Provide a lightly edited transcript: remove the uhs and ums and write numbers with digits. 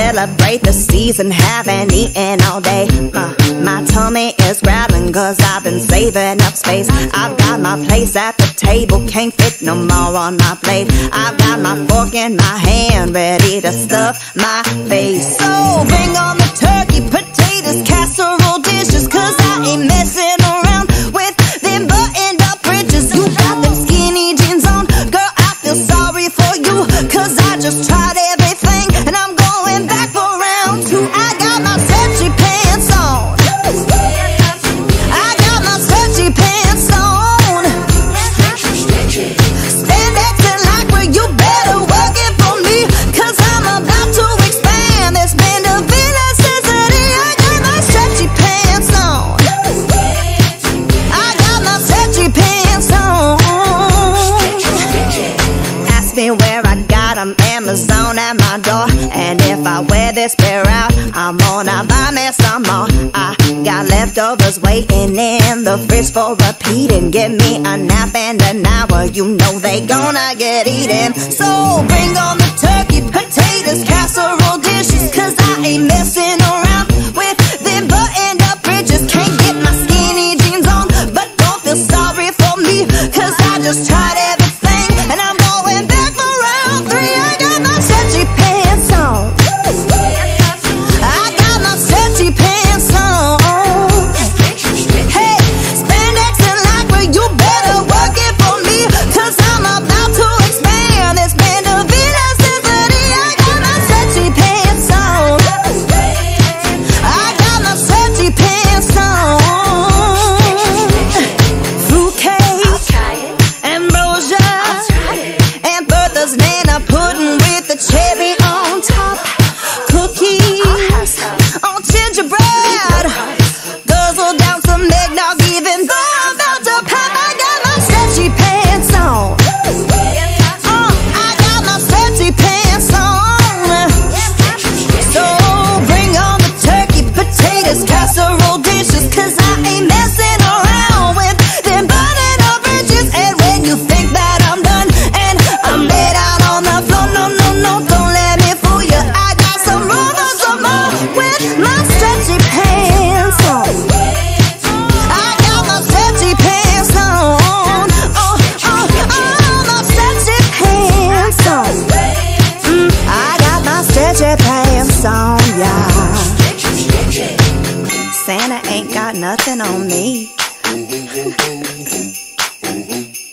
celebrate the season, haven't eaten all day. My tummy is growling cause I've been saving up space. I've got my place at the table, can't fit no more on my plate. I've got my fork in my hand, ready to stuff my face. So bring on the turkey, potatoes, casserole dishes, cause I ain't messing around with them buttoned up britches. You got them skinny jeans on, girl, I feel sorry for you, cause I just tried everything and I'm going back for round two. I got my stretchy pants on, I got my stretchy pants on, spandex and lycra, you better work it for me, cause I'm about to expand this band of elasticity. I got my stretchy pants on, I got my stretchy pants on. Ask me where I got them, Amazon at my door. And if I wear this pair out, I'm gonna buy me some more. I got leftovers waiting in the fridge for repeating. Give me a nap and an hour, you know they gonna get eaten. So bring on the turkey, potatoes, casserole dishes, cause I ain't messing around with them buttoned up bridges. Can't get my skinny jeans on, but don't feel sorry for me, cause I just tried everything and I'm going back for round three. I got my stretchy pants on, I got my stretchy pants on. Hey, spandex and lycra, you better work it for me, cause I'm about to expand this band of elasticity. I got my stretchy pants on, I got my stretchy pants on. Fruitcake, ambrosia, and Bertha's Nana pudding with the cherry on top. Cookies on gingerbread, guzzle down some eggnog even though I'm about to pop. I got my stretchy pants on, I got my stretchy pants on. So bring on the turkey, potatoes, casserole dishes, cause I ain't messing around with them buttoned up bridges. And when you think that I'm done and I'm laid out on the floor, no, no, no, don't let me fool you. I got some room for some more with my stretchy pants on. I got my stretchy pants on, my stretchy pants on. I got my stretchy pants on, yeah. Santa ain't got nothing on me.